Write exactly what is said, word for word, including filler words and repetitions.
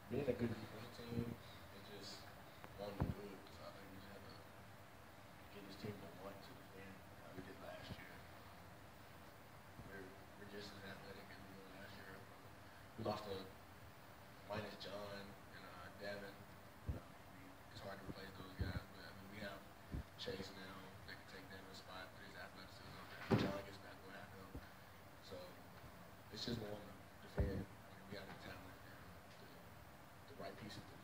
being a good defensive team and just wanting to do it. So I think we just have to get this team to want to defend how we did last year. We're we're just as athletic as we were last year. We lost to minus John and uh, Devin. Uh, we, it's hard to replace those guys, but I mean we have Chase now that can take Devin's spot with his athleticism. John gets back where I go. So it's just more to defend. I mean, we have the talent and the, the right pieces to